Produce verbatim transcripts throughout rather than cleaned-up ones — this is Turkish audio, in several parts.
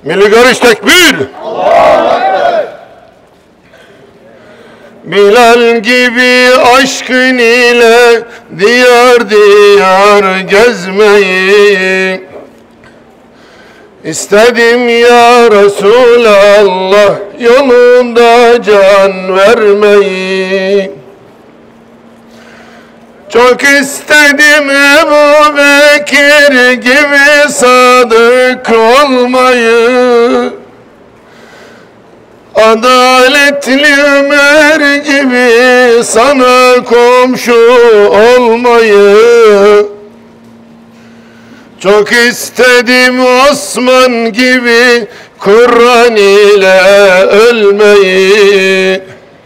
Milli görüş tekbir! Bilal gibi aşkın ile diyar diyar gezmeyi İstedim ya Resulallah yolunda can vermeyi. Çok istedim Ebu Bekir gibi sadık olmayı, adaletli Ömer gibi sana komşu olmayı. Çok istedim Osman gibi Kur'an ile ölmeyi.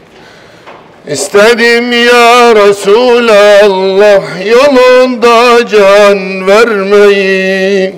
İstedim ya Resulallah yolunda can vermeyi.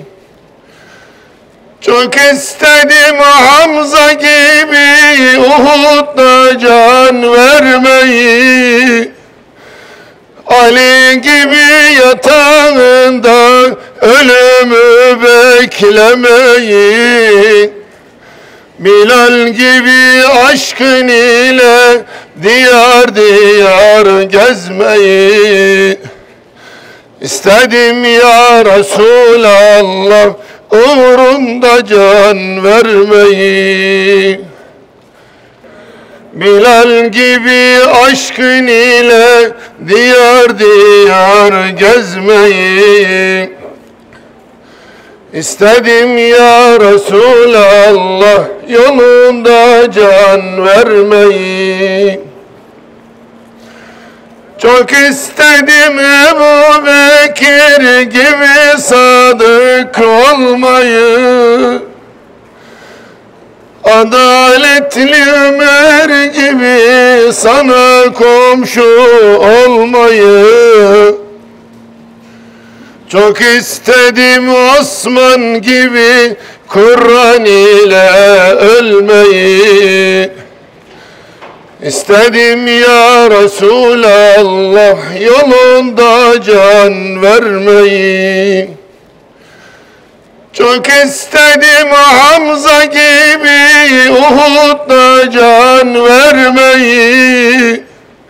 Çok istedim Hamza gibi Uhud'da can vermeyi. Ali gibi yatağında ölümü beklemeyi. Bilal gibi aşkın ile diyar diyar gezmeyi. İstedim ya Resulallah uğrunda can vermeyi. Bilal gibi aşkın ile diyar diyar gezmeyi. İstedim ya Resulallah yolunda can vermeyi. Çok istedim Ebu Bekir gibi sadık olmayı, adaletli Ömer gibi sana komşu olmayı. Çok istedim Osman gibi Kur'an ile ölmeyi. İstedim ya Resulallah yolunda can vermeyi. Çok istedim Hamza gibi Uhud'da can vermeyi.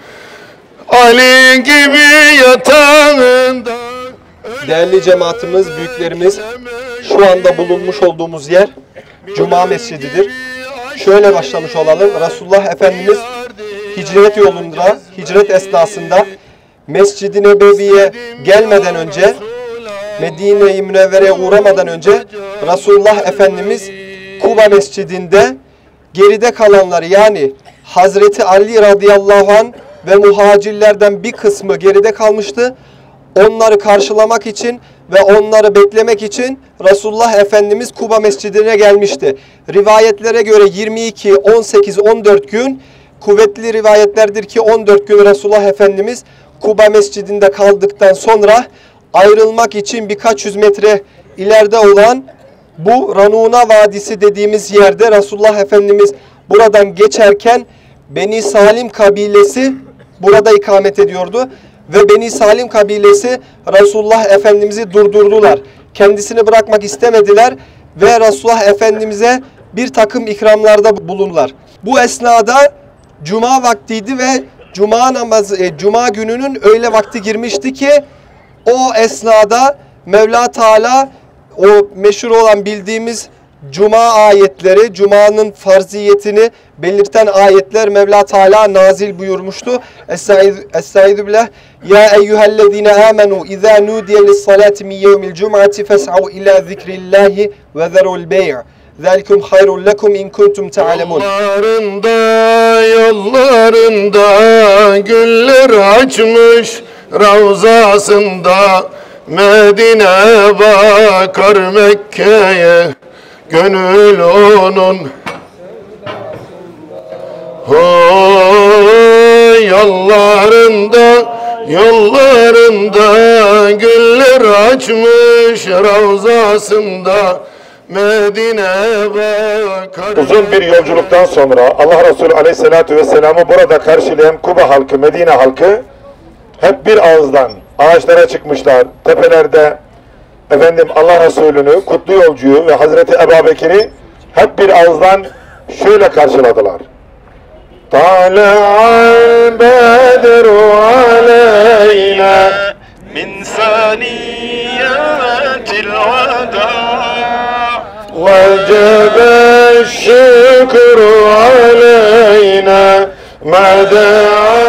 Ali gibi yatağında. Değerli cemaatimiz, büyüklerimiz, şu anda bulunmuş olduğumuz yer Cuma Mescididir. Şöyle başlamış olalım. Resulullah Efendimiz hicret yolunda, hicret esnasında Mescid-i Nebevi'ye gelmeden önce, Medine-i Münevvere'ye uğramadan önce Resulullah Efendimiz Kuba Mescidinde geride kalanları, yani Hazreti Ali radıyallahu anh ve muhacirlerden bir kısmı geride kalmıştı. Onları karşılamak için ve onları beklemek için Resulullah Efendimiz Kuba Mescidine gelmişti. Rivayetlere göre yirmi iki, on sekiz, on dört gün, kuvvetli rivayetlerdir ki on dört gün Resulullah Efendimiz Kuba Mescidinde kaldıktan sonra ayrılmak için birkaç yüz metre ileride olan bu Ranuna Vadisi dediğimiz yerde Resulullah Efendimiz buradan geçerken Beni Salim kabilesi burada ikamet ediyordu. Ve Beni Salim kabilesi Resulullah Efendimiz'i durdurdular. Kendisini bırakmak istemediler ve Resulullah Efendimiz'e bir takım ikramlarda bulundular. Bu esnada Cuma vaktiydi ve Cuma namazı, e, Cuma gününün öğle vakti girmişti ki o esnada Mevla Teala o meşhur olan bildiğimiz Cuma ayetleri, Cuma'nın farziyetini belirten ayetler Mevla Teala nazil buyurmuştu. Estaizu billah. Ya eyyühellezine amenu izâ nudiye lissalâti min yevmil cum'ati fes'av ilâ zikrillahi ve zerul bey'. Zâlikum hayrun lekum in kuntum ta'lemun. Yollarında, yollarında güller açmış ravzasında, Medine bakar Mekke'ye, gönül onun. Oy yollarında, yollarında güller açmış ravzasında, Medine bakar. Uzun bir yolculuktan sonra Allah Resulü Aleyhisselatü Vesselam'ı burada karşılayan Kuba halkı, Medine halkı hep bir ağızdan ağaçlara çıkmışlar, tepelerde efendim Allah Resulü'nü, kutlu yolcuyu ve Hazreti Ebubekir'i hep bir ağızdan şöyle karşıladılar. Tala'al bedru aleyna min saniyatil veda vecebe şükru aleyna ma da'a